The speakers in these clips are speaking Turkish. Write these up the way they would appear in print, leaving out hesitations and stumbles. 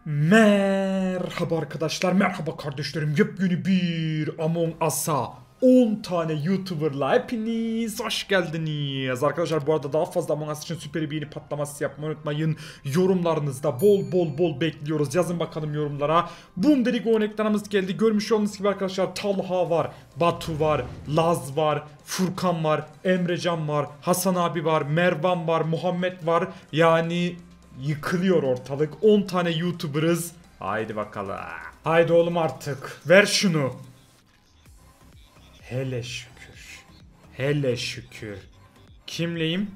Merhaba arkadaşlar, merhaba kardeşlerim. Yepyeni bir Among Us'a 10 tane YouTuber'la hepiniz hoş geldiniz. Arkadaşlar bu arada daha fazla Among Us için süper bir yeni patlaması yapmayı unutmayın. Yorumlarınızda bol bekliyoruz. Yazın bakalım yorumlara. Boom dedik, o ekranımız geldi. Görmüş olduğunuz gibi arkadaşlar Talha var, Batu var, Laz var, Furkan var, Emrecan var, Hasan abi var, Mervan var, Muhammed var. Yani yıkılıyor ortalık. 10 tane YouTuber'ız. Haydi bakalım. Haydi oğlum artık. Ver şunu. Hele şükür. Hele şükür. Kimleyim?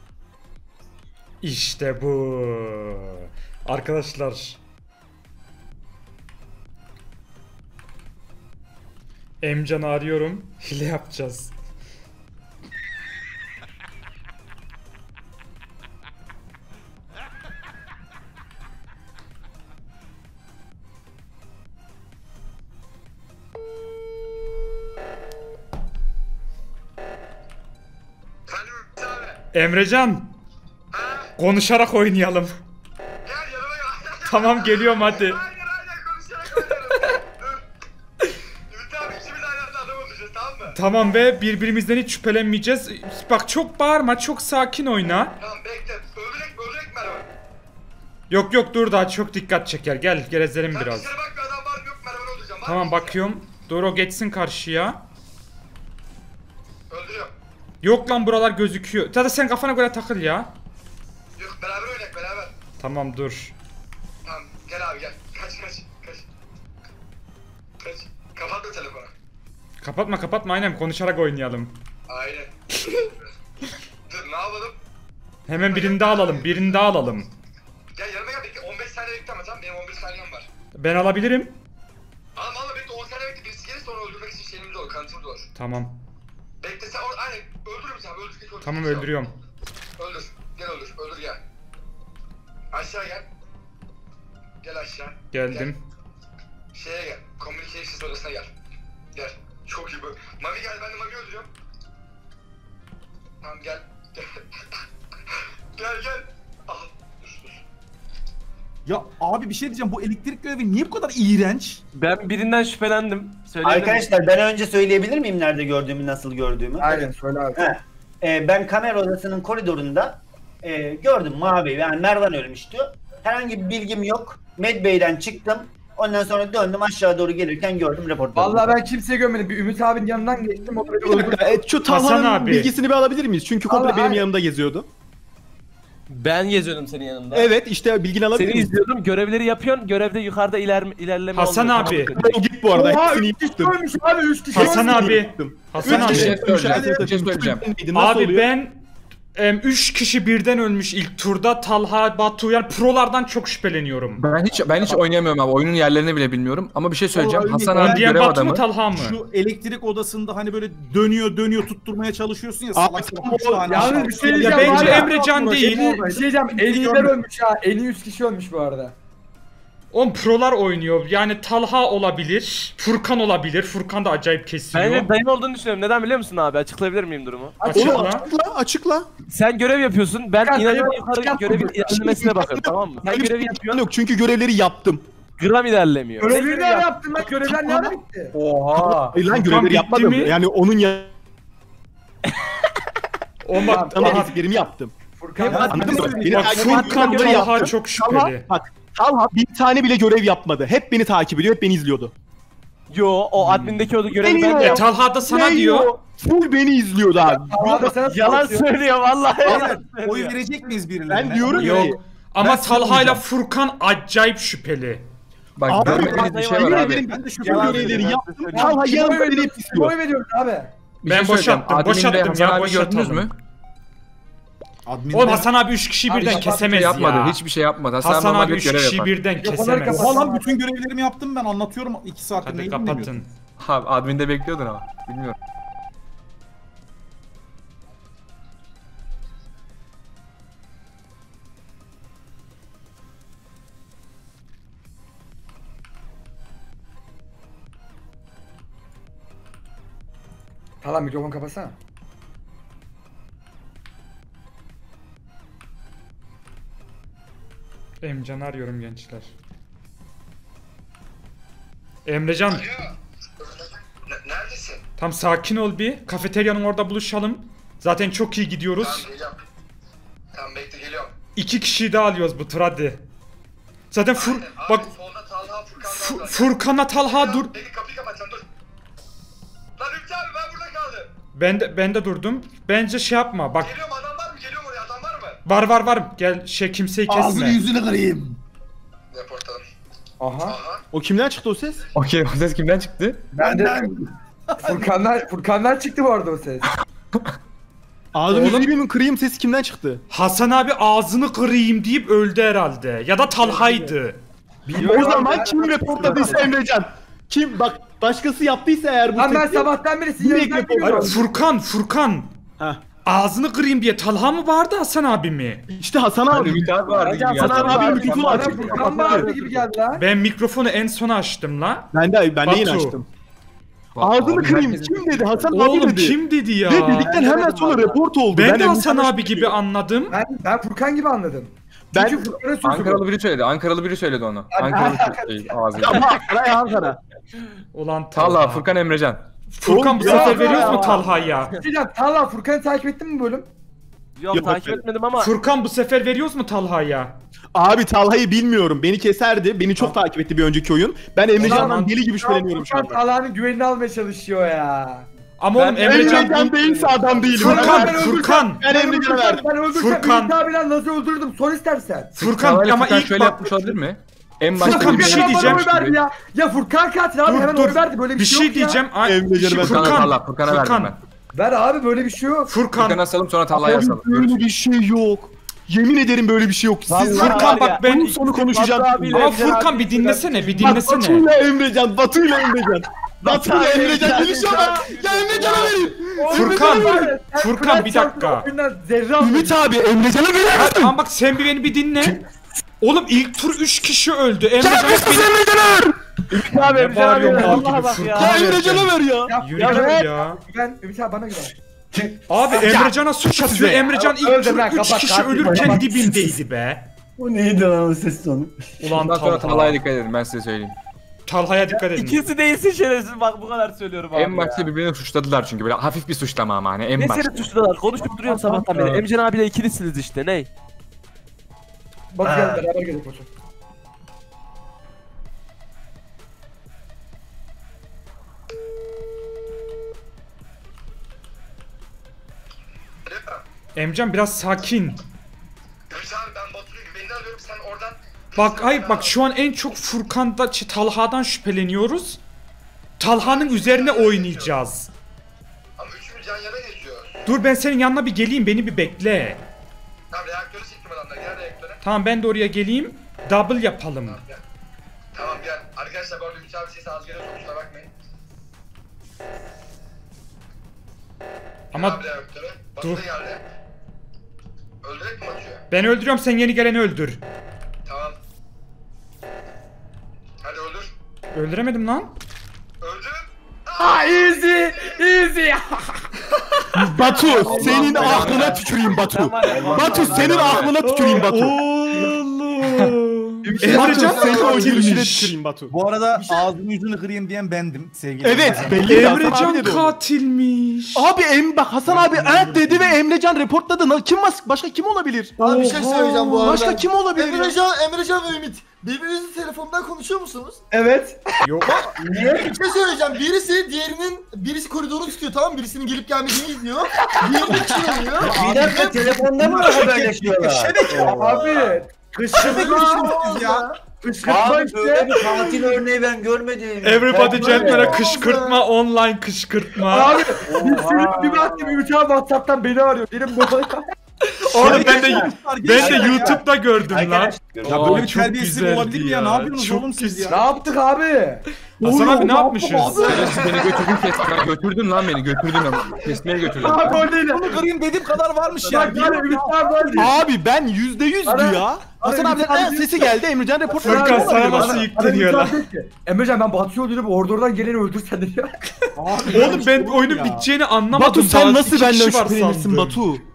İşte bu. Arkadaşlar. Emcan'ı arıyorum. Hile yapacağız. Emrecan. Konuşarak oynayalım. Gel yanıma gel. Tamam, geliyorum hadi. Aynen konuşarak oynayalım. Ümit abi ikimiz aynı anda adam olacağız, tamam mı? Tamam ve birbirimizden hiç şüphelenmeyeceğiz. Bak, çok bağırma, çok sakin oyna. Tamam bekle. Öldürecek mi araba? Yok dur, daha çok dikkat çeker. Gel gezelim Sen biraz. dışarı bak, bir adam var mı yok mu, arabanı öldüreceğim. Tamam, bakıyorum. Dur, o geçsin karşıya. Öldürüyorum. Yok lan, buralar gözüküyor. Zaten sen kafana göre takıl ya. Yok, beraber oynayak beraber. Tamam dur. Tamam gel abi gel. Kaç. Kapatma telefonu. Kapatma, aynen konuşarak oynayalım. Aynen. Dur ne yapalım? Hemen birini daha alalım. Gel yanıma gel, bekle 15 saniye bekle ama tamam, benim 11 saniyem var. Ben alabilirim. Ama bekle 10 saniye bekle, birisi gelirse onu öldürmek için şeyimiz olur, kanıtımız olur. Tamam. Bekle sen aynen öldürürüm sen, öldür. Tamam, öldürüyorum. Öldür. Gel öldür gel. Aşağı gel. Gel aşağı. Geldim. Gel. Şeye gel. Communications odasına gel. Gel. Çok iyi bu. Mami gel, ben de Mami öldürüyorum. Tamam gel. Gel. Al. Dur. Ya abi bir şey diyeceğim, bu elektrik görevi niye bu kadar iğrenç? Ben birinden şüphelendim. Arkadaşlar ben önce söyleyebilir miyim nerede gördüğümü, nasıl gördüğümü? Aynen, söyle abi. Ben kamera odasının koridorunda gördüm mavi, yani Mervan ölmüştü. Herhangi bir bilgim yok. Medbay'den çıktım. Ondan sonra döndüm, aşağı doğru gelirken gördüm, raporda. Vallahi ben kimseye görmedim. Bir Ümit abinin yanından geçtim. O böyle Bir dakika, şu Hasan Talha'nın abi. bilgisini bir alabilir miyiz? Çünkü komple Allah, benim aynen. yanımda geziyordu. Ben geziyordum senin yanında. Evet, işte bilgini alabilir Seni miyiz? izliyordum. Görevleri yapıyorsun. Görevde yukarıda ilerleme Hasan olmuyor. abi. Tamam. O git bu arada. Oha, Hepsini 3 kişi yaptım. ölmüş abi, 3 kişi Hasan ölmüş. abi. Hasan Üç kişi- abi. Bir şey söyleyeceğim. Nasıl Abi oluyor? ben 3 kişi birden ölmüş ilk turda. Talha, Batu, yani prolardan çok şüpheleniyorum. Ben hiç oynayamıyorum abi. Oyunun yerlerini bile bilmiyorum. Ama bir şey söyleyeceğim. Vallahi Hasan öyle. abi Diyen görev Batu mu, adamı. Talha mı? Şu elektrik odasında hani böyle dönüyor tutturmaya çalışıyorsun ya, salak salak üç tane Yalnız aşağı. bir şey Ya diyeceğim. bence var ya, Emrecan değil. Bir şey diyeceğim. En iyiler ölmüş ha. En iyi 3 kişi ölmüş bu arada. On prolar oynuyor. Yani Talha olabilir, Furkan olabilir. Furkan da acayip kesiyor. Ben benim olduğunu düşünüyorum. Neden biliyor musun abi? Açıklayabilir miyim durumu? Açıkla. Açıkla. Sen görev yapıyorsun. Ben Kanka, inanıyorum evet, yukarı yapma. görevin ilerlemesine bakıyorum, tamam mı? Sen Öyle bir görevi şey yapıyorsun. yok çünkü görevleri yaptım. Gram ilerlemiyor. Görevleri ne yaptın lan? Görevler ne ara bitti? Oha. Hayır lan, Furkan görevleri bitti yapmadım. mi? Yani onun ya... O bak, Ama Talha, eziklerimi yaptım. Furkan Anladın mı? Beni bak takip Furkan ediyor, Talha yaptım. çok şüpheli. Talha bir tane bile görev yapmadı. Hep beni takip ediyor, hep beni izliyordu. Yo, o admindeki o görevi ben de Deniyor. yaptım. Talha da sana Ne diyor. Full beni izliyordu abi. Abi sana Yalan söylüyor vallahi. Yalan Oy söylüyor. verecek miyiz birilerine? Ben diyorum ki. Yok. Ama Ben size Talha ile uyacağım. Furkan acayip şüpheli. Bak Abi, görmediğiniz bir şey var yemin abi. ederim ben de şu Yalan görevleri söylüyor, yaptım. ben de Talha Kime yanımda oy beni hep veriyoruz? Kime izliyor. oy veriyoruz abi? Bir Ben şey söyleyeceğim. boşalttım Hasan ya, abi gördünüz mü? Oğlum Hasan abi 3 kişi birden Hiçbir şey kesemez yapmadı. ya. Hiçbir şey yapmadı. Hasan abi normalde 3 görev kişi yapar. birden onları kesemez. kapat. Oha lan, bütün görevlerimi yaptım ben, anlatıyorum 2 saattir. Hadi neyi kapatın. dinlemiyorsun? Abi adminde bekliyordun ama. Bilmiyorum. Tamam, mikrofonu kapatsana. Emcan'ı arıyorum gençler. Emrecan Neredesin? tam sakin ol bir. Kafeteryanın orada buluşalım. Zaten çok iyi gidiyoruz. Tamam geliyorum. Tamam bekle geliyorum. 2 kişiyi daha alıyoruz bu tur hadi. Zaten Abi, bak solda Talha Furkan'dan var. Furkan'la Talha dur. Beni kapıyı kapatacağım dur. Lan Ümit abi ben burada kaldım. Ben de durdum. Bence şey yapma. Bak Geliyorum adam var mı? Geliyorum oraya adam var mı? var. Gel kimseyi Ağzını kesme. yüzünü kırayım. Reportalım. Aha. Aha. O kimden çıktı o ses? Okey, o ses kimden çıktı? Ben Furkan'dan çıktı bu arada o ses. Ağzını yüzünü kırayım sesi kimden çıktı? Hasan abi ağzını kırayım deyip öldü herhalde. Ya da Talha'ydı. O zaman kim reportladıysa Emrecan. Kim bak başkası yaptıysa eğer bu Lan ben sesi... sabahtan beri Direkt sinyalden yapıyorum. geliyorum. Furkan. Heh. Ağzını kırayım diye Talha mı bağırdı Hasan abi mi? İşte Hasan abi. Ümit abi vardı gibi Hasan geldi. abi mikrofonu Bana açık. Furkan bağırdı gibi geldi lan. Ben mikrofonu en sona açtım la. Ben de yine Batu. açtım. Ağzını kırayım kim dedi? Hasan abi Oğlum dedi. kim dedi ya? Ve dedikten hemen sonra report oldu. Ben de Emrecan'a Hasan abi şüphe gibi ediyorum. anladım. Ben Furkan gibi anladım. Ben- Çünkü Furkan'ın sözü Ankaralı bu. biri söyledi. Ankaralı biri söyledi onu. Ankaralı şey ağzıyla. Ama Ankara Ankara. Ulan Talha, Talha. Furkan Emrecan. Furkan bu Oğlum, sefer ya. veriyoruz mu Talha'ya? Hocam Talha Furkan'ı takip ettin mi bölüm? Yok Yok, takip evet. etmedim ama. Furkan bu sefer veriyoruz mu Talha'ya? Abi Talha'yı bilmiyorum. Beni keserdi. Beni çok takip etti bir önceki oyun. Ben Emrecan'dan Ulan, deli gibi şüpheleniyorum şu Furkan anda. Talha'nın güvenini almaya çalışıyor ya. Ama oğlum Emrecan Emrecan... değilse adam değilim. Furkan. Ben Emrecan'a verdim. Ben öldürsem Furkan. Ümit abiyle Laz'ı öldürdüm. Sor istersen. Furkan ama ilk şöyle bak... yapmış olabilir mi? En başta Furkan, bir şey Bana diyeceğim. oy verdi ya. Ya Furkan katil abi hemen oy verdi böyle bir şey yok ya. diyeceğim. Ay, Emrecan'ı ben- Furkan'a verdim ben. Ver abi böyle bir şey yok. Furkan'a Furkan. asalım sonra Talha'ya asalım. Böyle bir şey yok. Yemin ederim böyle bir şey yok. Siz Vallahi Furkan bak ben... bunun sonu konuşacağım. Batu abiyle Ama Emrecan Furkan abi bir dinlesene bir Bak dinlesene. Batu'yla Emrecan, Batu'yla Emrecan. Batu'yla Emrecan gelişe bak. Ya Emrecan'a verin. Furkan bir dakika. Ümit abi Emrecan'a verin. Tamam bak sen beni bir dinle. Oğlum ilk tur 3 kişi öldü. Emrecan hep beni... Emrecan'a ver. abi Ne Emrecan abi. bağırıyorsun mal Vallahi gibi bak Furkan? Ya ya. Emrecan'a ver ya. Yürü git ya. Ben Ümit abi bana güven. Abi Emrecan'a suç atıyor. Emrecan ilk öldüm tur lan, 3 kapat, kişi kapat, ölürken kapat. dibindeydi be. Bu neydi lan o ses tonu? Ulan Ondan sonra Talha. Talha'ya dikkat edin ben size söyleyeyim. Talha'ya dikkat edin. İkisi değilsin şerefsiz bak bu kadar söylüyorum abi. En başta birbirini suçladılar çünkü böyle hafif bir suçlama ama hani en Ne başta. seni suçlular? Konuşup duruyorsun sabahtan beri. Emrecan abiyle ikilisiniz işte ney? Bak gel beraber gidelim hocam. Emrecan biraz sakin. Ümit abi ben Batu'nun güvenini alıyorum sen oradan. Bak hayır bak şu an en çok Furkan'da Talha'dan şüpheleniyoruz. Talha'nın üzerine oynayacağız. Ama üçümüz yan yana geziyoruz. Dur ben senin yanına bir geleyim beni bir bekle. Tamam reaktörü siktim adamlar gel reaktöre. Tamam ben de oraya geleyim. Double yapalım. Gel. Tamam gel. Arkadaşlar bu arada Ümit abi sesi az geliyor kusura bakmayın. Ama Abi reaktöre. Batu dur. da geldi. Öldürek mi Batu'yu? ben öldürüyorum sen yeni geleni öldür. Tamam. Hadi öldür. Öldüremedim lan. Öldür. Easy. Batu senin aklına tüküreyim Batu. Batu senin aklına tüküreyim Batu. Oğlum. Batu Emrecan senin o gülüşüne katilmiş. tüküreyim Batu. Bu arada ağzını yüzünü kırayım diyen bendim sevgili. Evet Hasan. belli Hasan abi Emrecan dedi onu. katilmiş. Abi bak Hasan abi evet dedi ve Emrecan reportladı. Kim başka kim olabilir? Abi bir şey söyleyeceğim bu arada. Başka kim olabilir? ya? Emrecan ve Ümit. Birbirinizin telefonundan konuşuyor musunuz? Evet. Yok. Bir şey söyleyeceğim. Birisi koridoru tutuyor tamam mı? Birisinin gelip gelmediğini izliyor. Diğeri de çığırıyor. Bir dakika telefonda mı haberleşiyorlar? Abi. Kışkırtma. Ya. Kışkırtma Abi işte. böyle bir katil örneği ben görmedim. Everybody Ben- gentlemen'e kışkırtma online kışkırtma. Abi bir sürü bir baktım Ümit abi WhatsApp'tan beni arıyor. Benim bu Oğlum ben de YouTube'da gördüm lan. Arkadaşlar, Ya böyle bir terbiyesizlik olabilir mi ya? Ne yapıyorsunuz Çok oğlum siz ya? Ne yaptık abi? Hasan abi ne yapmışız? Beni götürdün kesmeye. Götürdün lan beni götürdün ama. Kesmeye götürdün. Abi öyle. Bunu kırayım dediğim kadar varmış ya. Bak yani Ümit abi öyle. Abi ben %100'dü ya. Hasan Ara- abiden sesi geldi Emrecan report Furkan sana verdi. nasıl yükleniyor lan? Emrecan ben Batu'yu öldürüp oradan geleni öldürsen diyor. Oğlum ben oyunun biteceğini anlamadım. Batu sen Daha nasıl iki benden kişi var şüphelenirsin sandım. Batu?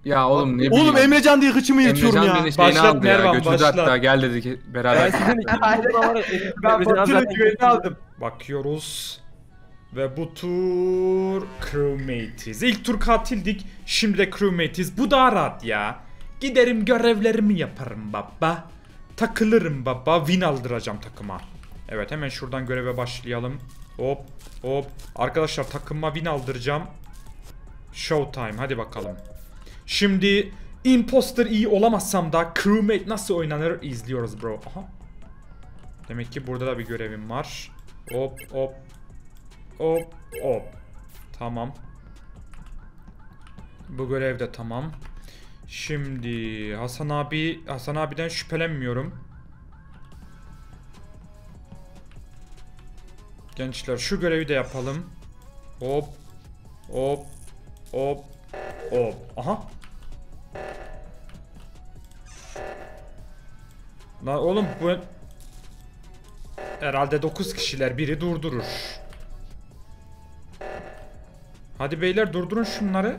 Ya oğlum ne bileyim. Oğlum Emrecan diye hıçımı yırtıyorum Emrecan ya. beni şeyini Başlat aldı ya. Mervan, Götürdü başlat. hatta gel dedi ki beraber. Ben Batu'nun güvenini aldım. Bakıyoruz. Ve bu tur crewmate'iz. İlk tur katildik. Şimdi de crewmate'iz. Bu daha rahat ya. Giderim görevlerimi yaparım baba. Takılırım baba. Win aldıracağım takıma. Evet hemen şuradan göreve başlayalım. Hop hop. Arkadaşlar takıma win aldıracağım. Showtime hadi bakalım. Şimdi imposter iyi olamazsam da crewmate nasıl oynanır izliyoruz bro. Aha. Demek ki burada da bir görevim var. Hop hop. Hop hop. Tamam. Bu görev de tamam. Şimdi Hasan abiden şüphelenmiyorum. Gençler şu görevi de yapalım. Hop hop hop hop. Aha. Lan oğlum bu herhalde 9 kişiler, biri durdurur. Hadi beyler durdurun şunları.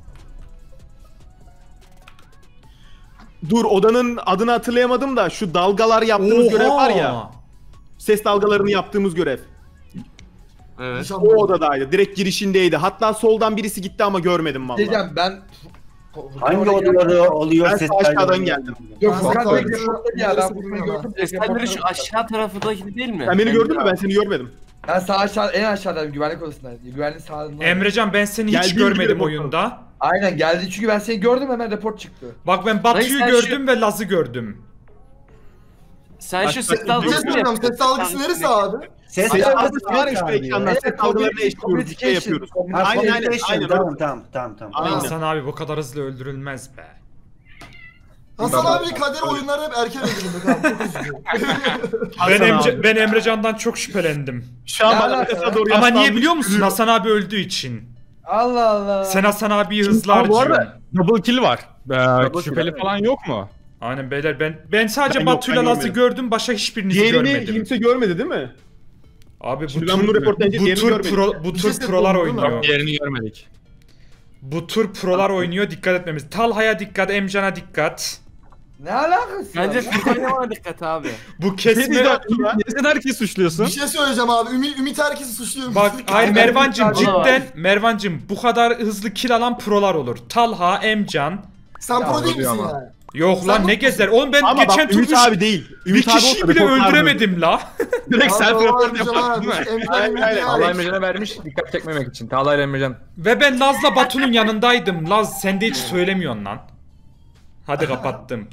Dur odanın adını hatırlayamadım da şu dalgalar yaptığımız görev var ya. Ses dalgalarını yaptığımız görev. Evet. O odadaydı. Direkt girişindeydi. Hatta soldan birisi gitti ama görmedim vallahi. Diyeceğim ben... Hangi odaları oluyor Ben sesler? aşağıdan geldim. Yok Ben Furkan sağ- direkt reportladı ya ben bunu gördüm. Sesleri şu aşağı tarafındaki değil mi? Sen beni gördün mü? Ben seni görmedim. Ben sağ aşağı en aşağıdayım güvenlik odasındaydım. Güvenlik sağlığında. Emrecan ben seni hiç Geldiğim görmedim gibi oyunda. Aynen geldi çünkü ben seni gördüm hemen report çıktı. Bak ben Batu'yu sen gördüm ve Laz'ı gördüm. Sen şu ses Bir şey dalgasını söyleyeceğim. Ses dalgası neresi abi? Ses Ses dalgası dalgası var ya şu ekranda. Ses dalgalarını eşliyoruz. Bir şey yapıyoruz. Aynen. Tamam. Aynen. Hasan abi bu kadar hızlı öldürülmez be. Hasan abi kader oyunları hep erken öldürüldü kanka. Çok üzücü. Ben Emrecan'dan çok şüphelendim. Şu an Ne bana alaka? arkasına doğru Ama niye yaslanmış biliyor musun? duruyor. Hasan abi öldüğü için. Allah Allah. Sen Hasan abiyi hızlı Ama bu harcıyorsun. arada double kill var. Double Şüpheli kill, falan yok mu? Aynen beyler ben sadece Ben yok, Batu'yla ben Laz'ı görmedim. gördüm, başka hiçbirinizi Diğerini görmedim. kimse görmedi değil mi? Abi Şimdi ben bunu reportlayınca diğerini görmedim. bu Bir şey tur prolar buldun mu? oynuyor. Diğerini görmedik. Bu tur prolar oynuyor, dikkat etmemiz. Talha'ya dikkat, Emcan'a dikkat. Ne alakası Bence var? Furkan'a dikkat abi. Bu kesme... Neden herkes suçluyorsun? Bir şey söyleyeceğim abi. Ümit herkesi suçluyor. Bak hayır Mervancım Talha cidden Mervancım bu kadar hızlı kill alan prolar olur. Talha, Emcan. Sen pro değil misin ama. yani? Yok Sen lan ne bu- gezer. Oğlum ben Ama geçen bak Ümit tur abi değil. bir Ümit abi kişiyi olsa bile reportlardı. öldüremedim la. Direkt self report Emrecan yaparsın abi, değil mi? Emrecan Allah abi. Emrecan'a vermiş dikkat çekmemek için. Talha ile Emrecan. Ve ben Laz'la Batu'nun yanındaydım. Laz sen de hiç söylemiyorsun lan. Hadi kapattım.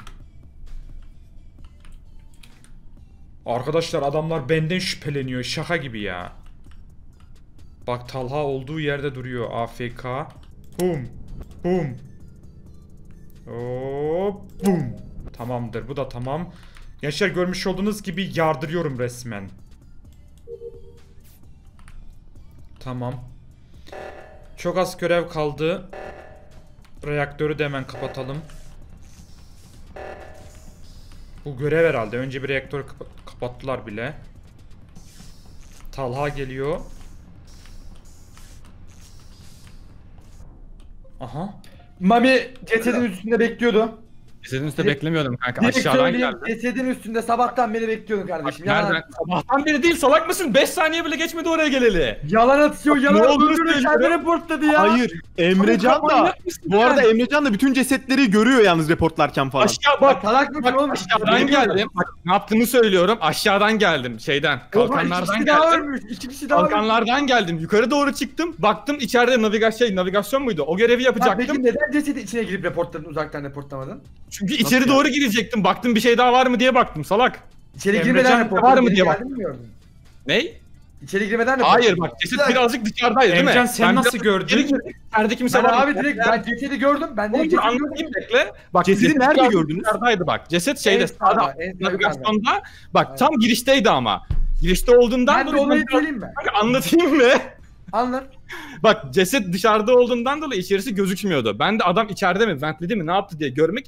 Arkadaşlar adamlar benden şüpheleniyor. Şaka gibi ya. Bak Talha olduğu yerde duruyor. AFK. Bum. Bum. Hop. Bum. Tamamdır. Bu da tamam. Gençler görmüş olduğunuz gibi yardırıyorum resmen. Tamam. Çok az görev kaldı. Reaktörü de hemen kapatalım. Bu görev herhalde. Önce bir reaktörü kapattılar bile. Talha geliyor. Aha. Mami cesedin üstünde bekliyordu. Cesedin üstünde beklemiyordum kanka. Direkt Aşağıdan söyleyeyim geldi. cesedin üstünde sabahtan beri bekliyordun kardeşim. Nereden? Sabahtan beri değil salak mısın? 5 saniye bile geçmedi oraya geleli. Yalan atıyor Ne yalan olduğunu öldürdü söyle. kendi reportladı ya. Hayır. Emrecan da. Bu arada Emrecan da bütün cesetleri görüyor yalnız reportlarken falan. Aşağı Bak bak. salak mısın oğlum? Aşağıdan geldim. Bak ne yaptığımı söylüyorum. Aşağıdan geldim şeyden. Kalkanlardan İki kişi daha geldim. ölmüş. İki kişi daha ölmüş. Kalkanlardan geldim. Yukarı doğru çıktım. Baktım içeride navigasyon muydu? O görevi Ha, yapacaktım. peki neden cesedin içine girip reportladın uzaktan reportlamadın? Çünkü içeri doğru girecektim. Baktım bir şey daha var mı diye baktım salak. İçeri Emrecan girmeden var reportladın. mı diye Geldi mi gördün? Ney? İçeri girmeden reportladın. Hayır bak ceset birazcık dışarıdaydı değil mi? Emcan sen Ben nasıl biraz gördün? geri girdim. İçeride kimse Ben var mı? abi direkt ben cesedi gördüm. Ben de Oğlum, cesedi anlatayım gördüm. bekle. Bak Cesedi ceset nerede birazcık gördünüz? Dışarıdaydı bak. Ceset şeyde En sağda, sağda en sağda navigasyonda. Bak Aynen. tam girişteydi ama. Girişte olduğundan Ben de olayı söyleyeyim mi? Kanka, anlatayım mı? Anlat. Bak ceset dışarıda olduğundan dolayı içerisi gözükmüyordu. Ben de adam içeride mi, ventledi mi, ne yaptı diye görmek için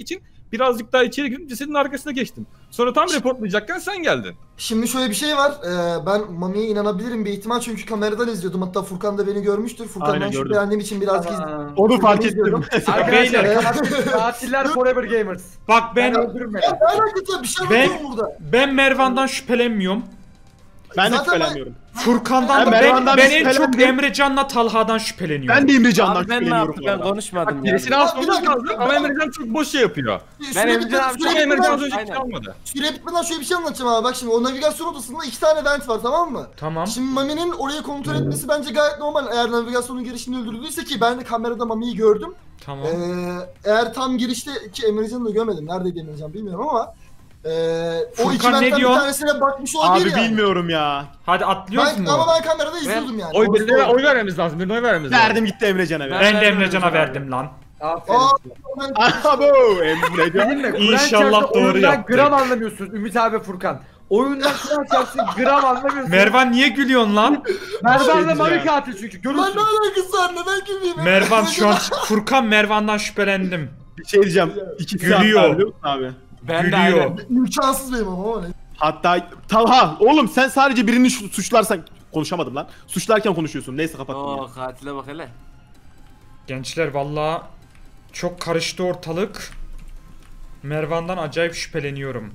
Birazcık daha içeri girdim cesedin arkasına geçtim. Sonra tam reportlayacakken sen geldin. Şimdi şöyle bir şey var. Ben Mami'ye inanabilirim bir ihtimal çünkü kameradan izliyordum. Hatta Furkan da beni görmüştür. Furkan'dan Aynen, gördüm. şüphelendiğim için biraz Onu fark ettim. Beyler Katiller forever gamers. bak ben Öldürün beni. Ne alakası bir şey anlatıyorum burada. ben Mervan'dan şüphelenmiyorum. Ben de Zaten şüphelenmiyorum. Furkan'dan da Mervan'dan ben bir en çok şüphelendim. Emrecan'la Talha'dan şüpheleniyorum. Ben de Emrecan'dan Abi ben ne şüpheleniyorum. yaptım ben konuşmadım ya. Birisini Bir asmamız dakika. lazım ama Emrecan çok boş şey yapıyor. Ben Emrecan abi Ama Emrecan az önce Aynen. hiç almadı. Süre bitmeden şöyle bir şey anlatacağım abi. Bak şimdi o navigasyon odasında 2 tane vent var, tamam mı? Tamam. Şimdi Mami'nin orayı kontrol etmesi bence gayet normal. Eğer navigasyonun girişinde öldürüldüyse ki ben de kamerada Mami'yi gördüm. Tamam. Eğer tam girişte ki Emrecan'ı da görmedim. Neredeydi Emrecan bilmiyorum ama o iki Furkan ne ventten bir diyor? tanesine bakmış olabilir Abi yani. bilmiyorum ya. Hadi atlıyoruz mu? Ama ben kamerada izliyordum yani. Oy Orası birine doğru. oy vermemiz lazım. Birine oy vermemiz lazım. Verdim gitti Emrecan'a be. Ben de Emrecan'a verdim lan. Aferin. Abo Emrecan. Değil mi? İnşallah Kur'an doğru çarpsın, oyundan yaptık. gram anlamıyorsunuz Ümit abi Furkan. Oyundan Kur'an çarpsın gram anlamıyorsunuz. Mervan niye gülüyorsun lan? Mervan'la Mami katil çünkü Lan görürsün. ne alakası var, neden gülmeyeyim? Mervan şu an Furkan Mervan'dan şüphelendim. Bir şey diyeceğim. İkisi Gülüyor. hatta biliyor musun abi? Ben de Gülüyor. aynen. İmkansız benim ama ne? Hatta Talha oğlum sen sadece birini suçlarsan konuşamadım lan. Suçlarken konuşuyorsun. Neyse kapattım. Oo ya. katile bak hele. Gençler valla çok karıştı ortalık. Mervan'dan acayip şüpheleniyorum.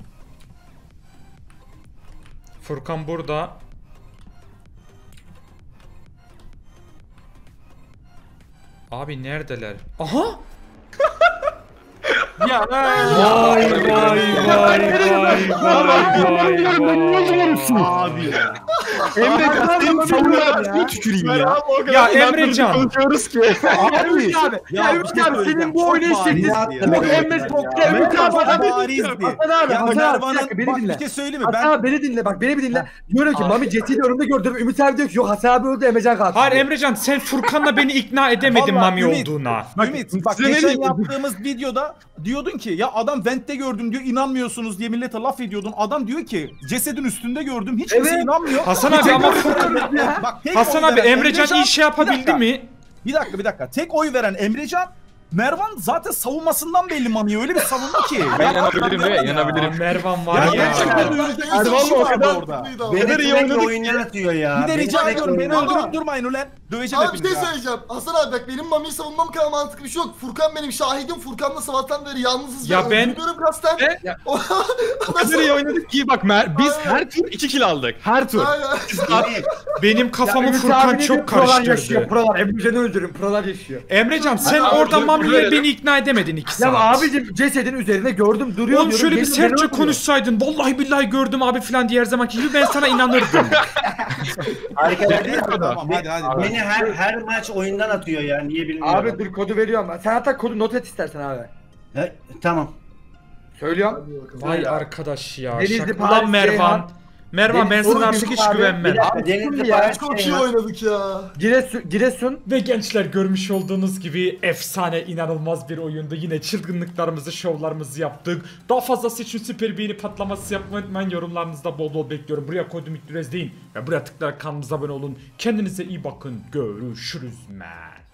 Furkan burada. Abi neredeler? Aha! Ya Vay vay vay vay vay. Abi ya. Emrecan senin savunmaya tüküreyim ya. Ya Emrecan. Konuşuyoruz ki. Ya Ümit abi. Ya bir Ümit şey abi senin söyleyeceğim. bu Çok oynayış şeklin. bariz ya. Çok emmes bokta Ümit abi. Barizdi. Hasan abi, Ya Hasan abi, bir Mervan'ın dakika, beni bak dinle. bir şey söyleyeyim mi? Hasan Ben abi beni dinle bak beni bir dinle. Diyorum ki Mami Ceti'yi önümde gördüm. Ümit abi diyor ki yok Hasan abi öldü Emrecan katil. Hayır Emrecan sen Furkan'la beni ikna edemedin Vallahi Mami Ümit- olduğuna. Ümit bak size ne geçen diyeyim? yaptığımız videoda diyordun ki ya adam vent'te gördüm diyor inanmıyorsunuz diye millete laf ediyordun. Adam diyor ki cesedin üstünde gördüm hiç kimse Evet. inanmıyor. Hasan Bir abi tek ama oy Furkan... veren- Bak, tek Hasan oy abi veren Emrecan iyi şey yapabildi Bir dakika, mi? Bir dakika. Tek oy veren Emrecan Mervan zaten savunmasından belli Mami'ye öyle bir savundu ki. Ben inanabilirim ve inanabilirim. Mervan Ya var ya. gerçekten Erman o kadar- orada. Beni iyi sürekli oynadık oyundan atıyor ya. Bir de rica Beni ediyorum beni sürekli öldürüp durmayın ulan. Döveceğim Abi bir şey hepinizi ha. söyleyeceğim. Hasan abi bak benim Mami'yi savunmam kadar mantıklı bir şey yok. Furkan benim şahidim. Furkan'la sabahtan beri yalnızız. Ya ben- Öldürüyorum kasten. O kadar iyi oynadık ki bak biz her tur 2 kill aldık. Her tur. Aynen. Benim kafamı Ümit Furkan abi çok prolar yaşıyor. karıştırdı. Prolar Emrecan'ı öldürün. Prolar yaşıyor. Emrecan sen orada Mami'yle beni ikna edemedin 2 saat. Ya abicim cesedin üzerinde gördüm duruyor Oğlum diyorum. şöyle bir geliyor, beni sertçe öldürüyor. konuşsaydın. Vallahi billahi gördüm abi falan diye her zamanki gibi ben sana inanırdım. Arkadaşlar Tamam hadi. beni her maç oyundan atıyor ya. Niye bilmiyorum. Abi dur kodu veriyorum ben. Sen hatta kodu not et istersen abi. Tamam. Söylüyorum. Vay arkadaş ya. Denizli, Şaka. Paris, Ulan Mervan. Ceyhan. Mervan ben Denizli, sana Oğuz, artık hiç Yusuf abi, güvenmem. bir dakika. Denizli ya, Paris Çok iyi Ceyhan. oynadık ya. Giresun. Ve gençler görmüş olduğunuz gibi efsane inanılmaz bir oyundu. Yine çılgınlıklarımızı, şovlarımızı yaptık. Daha fazlası için süper beğeni patlaması yapmayı unutmayın. Yorumlarınızda bol bol bekliyorum. Buraya koydum deyin ve buraya tıklayarak kanalımıza abone olun. Kendinize iyi bakın. Görüşürüz man.